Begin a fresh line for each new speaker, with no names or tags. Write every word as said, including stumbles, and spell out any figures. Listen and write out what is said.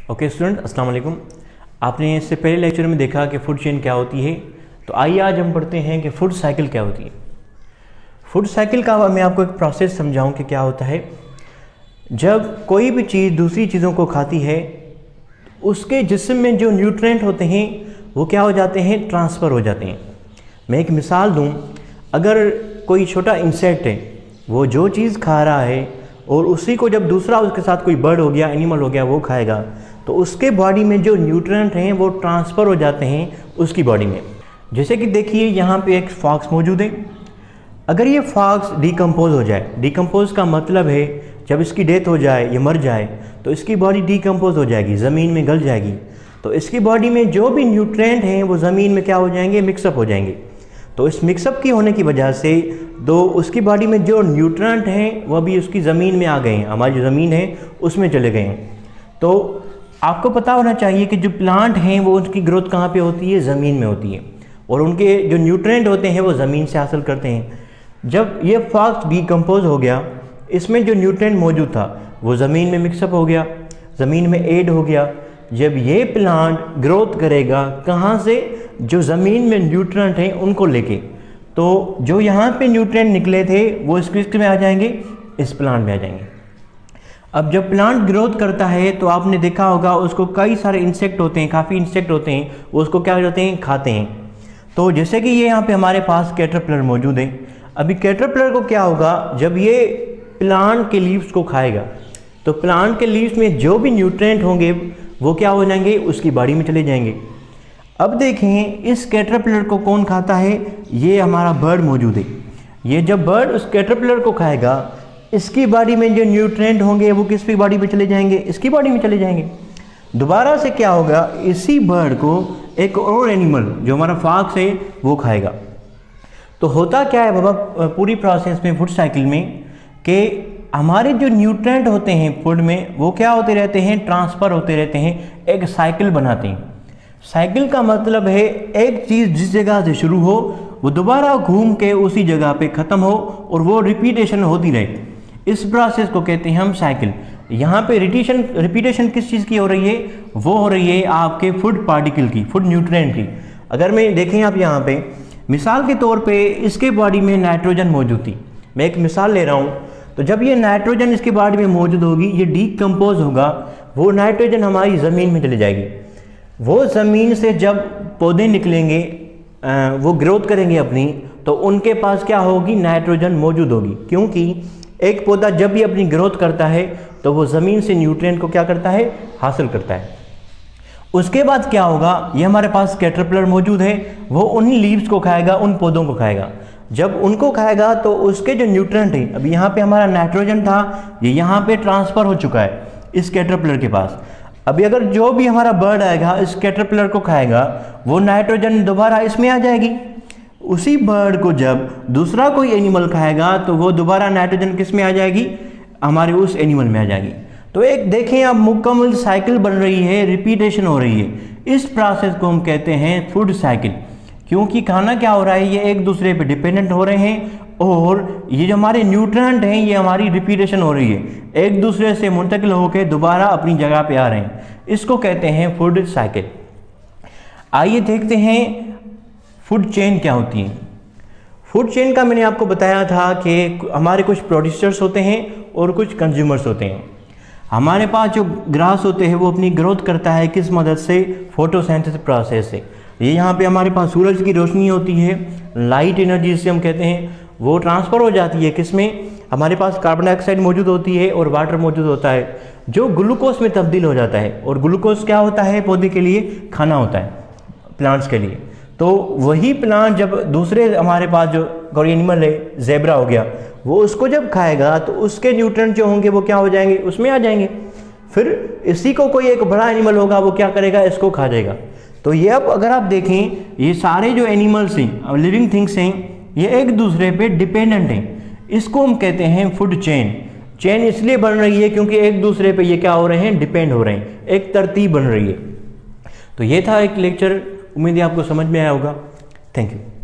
Okay student, अस्सलाम वालेकुम। आपने इससे पहले लेक्चर में देखा कि फूड चेन क्या होती है, तो आइए आज हम पढ़ते हैं कि फूड साइकिल क्या होती है। फूड साइकिल का मैं आपको एक प्रोसेस समझाऊं कि क्या होता है। जब कोई भी चीज़ दूसरी चीज़ों को खाती है, उसके जिस्म में जो न्यूट्रिएंट होते हैं वो क्या हो जाते हैं, ट्रांसफ़र हो जाते हैं। मैं एक मिसाल दूं, अगर कोई छोटा इंसेक्ट है, वो जो चीज़ खा रहा है और उसी को जब दूसरा उसके साथ कोई बर्ड हो गया, एनिमल हो गया, वो खाएगा, तो उसके बॉडी में जो न्यूट्रिएंट हैं वो ट्रांसफ़र हो जाते हैं उसकी बॉडी में। जैसे कि देखिए यहाँ पे एक फॉक्स मौजूद है। अगर ये फॉक्स डिकम्पोज हो जाए, डिकम्पोज का मतलब है जब इसकी डेथ हो जाए, ये मर जाए, तो इसकी बॉडी डिकम्पोज हो जाएगी, ज़मीन में गल जाएगी। तो इसकी बॉडी में जो भी न्यूट्रिएंट हैं वो ज़मीन में क्या हो जाएंगे, मिक्सअप हो जाएंगे। तो इस मिक्सअप की होने की वजह से दो उसकी बॉडी में जो न्यूट्रिएंट हैं वो भी उसकी ज़मीन में आ गए हैं, हमारी जो ज़मीन है उसमें चले गए हैं। तो आपको पता होना चाहिए कि जो प्लांट हैं वो उनकी ग्रोथ कहाँ पे होती है, ज़मीन में होती है, और उनके जो न्यूट्रिएंट होते हैं वो ज़मीन से हासिल करते हैं। जब ये फॉक्स डिकम्पोज हो गया, इसमें जो न्यूट्रिएंट मौजूद था वो ज़मीन में मिक्सअप हो गया, ज़मीन में ऐड हो गया। जब ये प्लांट ग्रोथ करेगा, कहाँ से, जो ज़मीन में न्यूट्रिएंट हैं उनको लेके, तो जो यहाँ पे न्यूट्रिएंट निकले थे वो इस किस में आ जाएंगे, इस प्लांट में आ जाएंगे। अब जब प्लांट ग्रोथ करता है तो आपने देखा होगा उसको कई सारे इंसेक्ट होते हैं, काफ़ी इंसेक्ट होते हैं, वो उसको क्या करते हैं, खाते हैं। तो जैसे कि ये यहाँ पे हमारे पास कैटरपिलर मौजूद है। अभी कैटरपिलर को क्या होगा, जब ये प्लांट के लीव्स को खाएगा तो प्लांट के लीव्स में जो भी न्यूट्रिएंट होंगे वो क्या हो जाएंगे, उसकी बॉडी में चले जाएंगे। अब देखें इस कैटरपिलर को कौन खाता है, ये हमारा बर्ड मौजूद है। ये जब बर्ड उस कैटरपिलर को खाएगा, इसकी बॉडी में जो न्यूट्रिएंट होंगे वो किसकी बॉडी में चले जाएंगे, इसकी बॉडी में चले जाएंगे। दोबारा से क्या होगा, इसी बर्ड को एक और एनिमल जो हमारा फॉक्स है वो खाएगा। तो होता क्या है बाबा पूरी प्रोसेस में, फूड साइकिल में, कि हमारे जो न्यूट्रिएंट होते हैं फूड में वो क्या होते रहते हैं, ट्रांसफ़र होते रहते हैं, एक साइकिल बनाते हैं। साइकिल का मतलब है एक चीज़ जिस जगह से शुरू हो वो दोबारा घूम के उसी जगह पे ख़त्म हो और वो रिपीटेशन होती रहे। इस प्रोसेस को कहते हैं हम साइकिल। यहाँ पे रिपीटेशन रिपीटेशन किस चीज़ की हो रही है, वो हो रही है आपके फूड पार्टिकल की, फूड न्यूट्रिएंट की। अगर मैं देखें आप यहाँ पे मिसाल के तौर पे इसके बॉडी में नाइट्रोजन मौजूद थी, मैं एक मिसाल ले रहा हूँ। तो जब ये नाइट्रोजन इसकी बॉडी में मौजूद होगी, ये डिकम्पोज होगा, वो नाइट्रोजन हमारी ज़मीन में चली जाएगी। वो ज़मीन से जब पौधे निकलेंगे, वो ग्रोथ करेंगे अपनी, तो उनके पास क्या होगी, नाइट्रोजन मौजूद होगी। क्योंकि एक पौधा जब भी अपनी ग्रोथ करता है तो वो ज़मीन से न्यूट्रिएंट को क्या करता है, हासिल करता है। उसके बाद क्या होगा, ये हमारे पास कैटरपिलर मौजूद है, वो उन लीव्स को खाएगा, उन पौधों को खाएगा। जब उनको खाएगा तो उसके जो न्यूट्रिएंट है, अभी यहाँ पे हमारा नाइट्रोजन था, ये यहाँ पे ट्रांसफ़र हो चुका है इस कैटरपिलर के पास। अभी अगर जो भी हमारा बर्ड आएगा इस कैटरपिलर को खाएगा, वो नाइट्रोजन दोबारा इसमें आ जाएगी। उसी बर्ड को जब दूसरा कोई एनिमल खाएगा तो वो दोबारा नाइट्रोजन किस में आ जाएगी, हमारे उस एनिमल में आ जाएगी। तो एक देखें अब मुकम्मल साइकिल बन रही है, रिपीटेशन हो रही है। इस प्रोसेस को हम कहते हैं फूड साइकिल। क्योंकि खाना क्या हो रहा है, ये एक दूसरे पे डिपेंडेंट हो रहे हैं और ये जो हमारे न्यूट्रिएंट हैं ये हमारी रिपीटेशन हो रही है, एक दूसरे से मुंतकिल होकर दोबारा अपनी जगह पे आ रहे हैं। इसको कहते हैं फूड साइकिल। आइए देखते हैं फूड चेन क्या होती है। फूड चेन का मैंने आपको बताया था कि हमारे कुछ प्रोड्यूसर्स होते हैं और कुछ कंज्यूमर्स होते हैं। हमारे पास जो ग्रास होते हैं वो अपनी ग्रोथ करता है किस मदद से, फोटोसिंथेसिस प्रोसेस से। ये यहाँ पे हमारे पास सूरज की रोशनी होती है, लाइट एनर्जी जिसे हम कहते हैं, वो ट्रांसफ़र हो जाती है किसमें, हमारे पास कार्बन डाइऑक्साइड मौजूद होती है और वाटर मौजूद होता है, जो ग्लूकोज में तब्दील हो जाता है। और ग्लूकोज क्या होता है, पौधे के लिए खाना होता है, प्लांट्स के लिए। तो वही प्लांट जब दूसरे हमारे पास जो कोई एनिमल है, ज़ेब्रा हो गया, वो उसको जब खाएगा तो उसके न्यूट्रिएंट जो होंगे वो क्या हो जाएंगे, उसमें आ जाएंगे। फिर इसी को कोई एक बड़ा एनिमल होगा, वो क्या करेगा, इसको खा जाएगा। तो ये अब अगर आप देखें, ये सारे जो एनिमल्स हैं, लिविंग थिंग्स हैं, ये एक दूसरे पे डिपेंडेंट हैं। इसको हम कहते हैं फूड चेन। चेन इसलिए बन रही है क्योंकि एक दूसरे पे ये क्या हो रहे हैं, डिपेंड हो रहे हैं, एक तरतीब बन रही है। तो ये था एक लेक्चर, उम्मीद है आपको समझ में आया होगा। Thank you.